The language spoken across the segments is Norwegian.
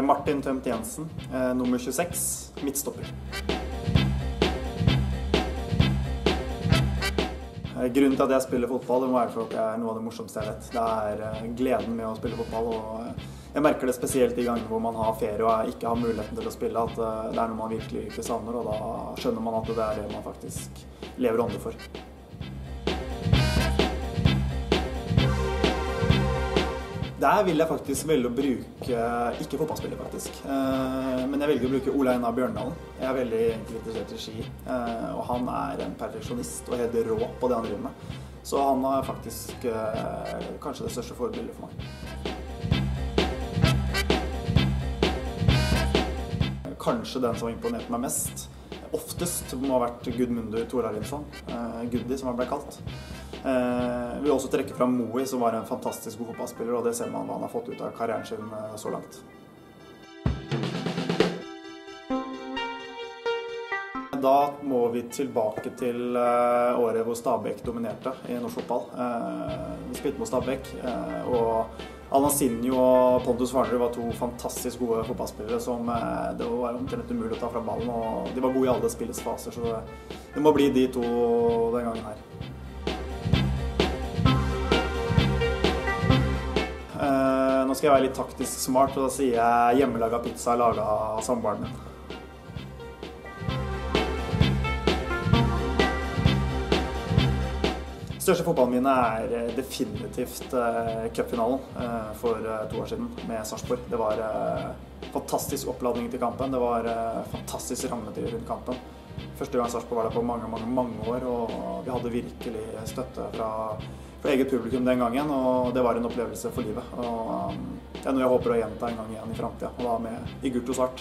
Martin Tømt Jensen, nummer 26, midtstopper. Grunnen til at jeg spiller fotball, det må være for at det er noe av det morsomste jeg vet. Det er gleden med å spille fotball, og jeg merker det spesielt de gangene hvor man har ferie og ikke har muligheten til å spille, at det er noe man virkelig ikke savner, og da skjønner man at det er det man faktisk lever ånde for. Der vil jeg faktisk velge å bruke, ikke fotballspiller faktisk, men jeg velger å bruke Ole Einar Bjørndalen. Jeg er veldig interessert i ski, og han er en perfeksjonist og helt rå på det han driver med. Så han er faktisk kanskje det største forbildet for meg. Kanskje den som har imponert meg mest, oftest må ha vært Gudmundur Thorarinsson, Guddi som han ble kalt. Vi vil også trekke fram Moi, som var en fantastisk god fotballspiller, og det ser man hva han har fått ut av karrieren sin så langt. Da må vi tilbake til året hvor Stabæk dominerte i norsk fotball. Vi spilte mot Stabæk, og Alansinho og Pontus Farnerud var to fantastisk gode fotballspillere som det var omtrent umulig å ta fra ballen, og de var gode i alle spillets faser, så det må bli de to den gangen her. Nå skal jeg være litt taktisk smart, og da sier jeg hjemmelaget pizza laget av samboeren min. Største fotballen mine er definitivt cupfinalen for 2 år siden med Sarpsborg. Det var fantastisk oppladning til kampen, det var fantastisk rammetid rundt kampen. Første gang Sarpsborg var der på mange år, og vi hadde virkelig støtte fra eget publikum den gangen, og det var en opplevelse for livet. Og det er noe jeg håper å gjenta en gang igjen i fremtiden, og da med i gult og svart.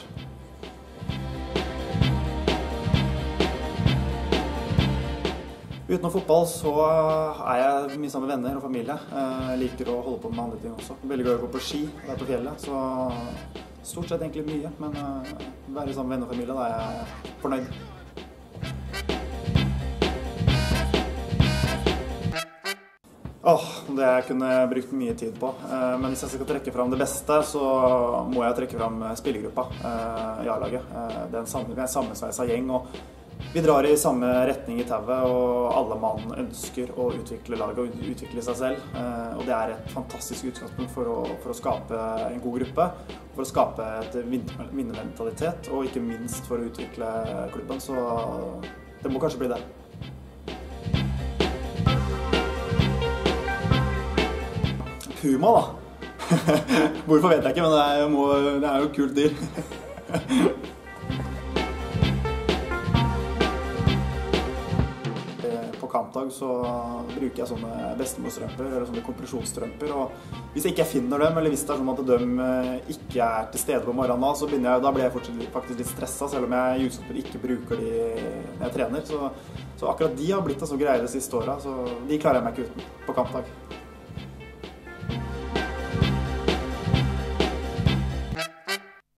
Utenom fotball så er jeg mye sammen med venner og familie. Jeg liker å holde på med andre ting også. Veldig gøy å gå på ski der på fjellet, så stort sett egentlig mye, men være sammen med venner og familie, da er jeg fornøyd. Det jeg kunne brukt mye tid på, men hvis jeg skal trekke fram det beste, så må jeg trekke fram spillergruppa i A-laget. Det er en sammensveisa gjeng, og vi drar i samme retning i tauet, og alle mann ønsker å utvikle laget og utvikle seg selv. Og det er et fantastisk utgangspunkt for å skape en god gruppe, for å skape et vinnermentalitet, og ikke minst for å utvikle klubben, så det må kanskje bli det. Puma da. Hvorfor vet jeg ikke, men det er jo et kult dyr. På kampdag så bruker jeg sånne bestemorstrømper, eller sånne kompresjonsstrømper, og hvis jeg ikke finner dem, eller hvis det er sånn at de ikke er til stede på morgenen, så da blir jeg faktisk litt stresset, selv om jeg i utgangspunktet ikke bruker de når jeg trener. Så akkurat de har blitt så greie de siste årene, så de klarer jeg meg ikke uten på kampdag.